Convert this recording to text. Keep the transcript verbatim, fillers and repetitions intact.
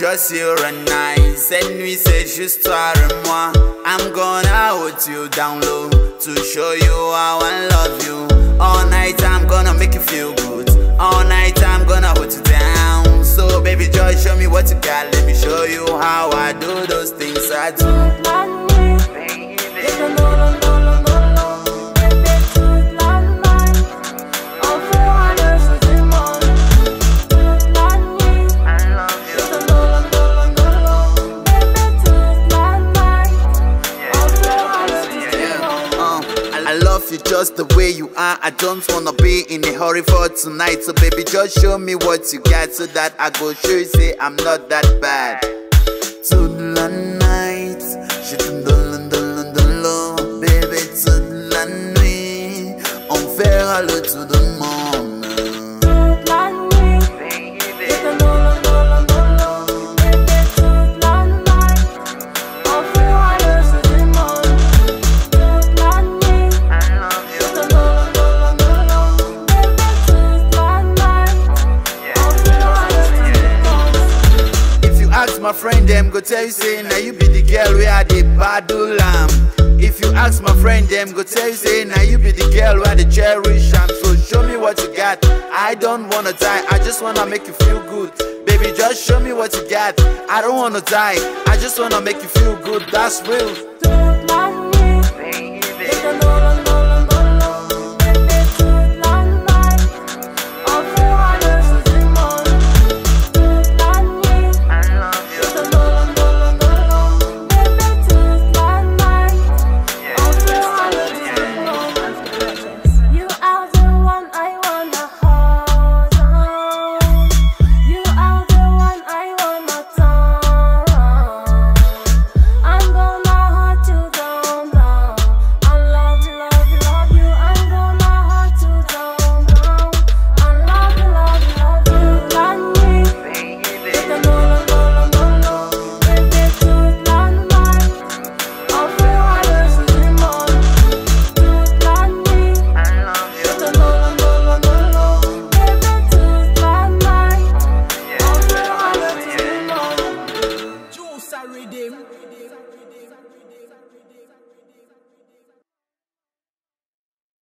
because you're a nice. Cette nuit c'est juste toi et moi. I'm gonna hold you down low to show you how I love you. All night I'm gonna make you feel good. All night I'm gonna hold you down. So baby joy, show me what you got. Let me show you how I do those things I do. I love you just the way you are. I don't wanna be in a hurry for tonight. So baby, just show me what you got, so that I go show you say I'm not that bad. To the night, je te donne, donne, donne l'eau. Baby, toute la nuit, on fera le tour du monde. Toute la nuit, je te donne, donne, donne l'eau. Baby, toute la night, on fera le tour du monde. Toute la nuit, je te donne, donne, donne l'eau. Baby, toute la night, on fera le tour du monde. If you ask my friend, them go tell you say, now you be the girl where I dey battle lamb. If you ask my friend, them go tell you say, now you be the girl where they cherish am. So show me what you got. I don't wanna die, I just wanna make you feel good. Baby, just show me what you got. I don't wanna die, I just wanna make you feel good. That's real.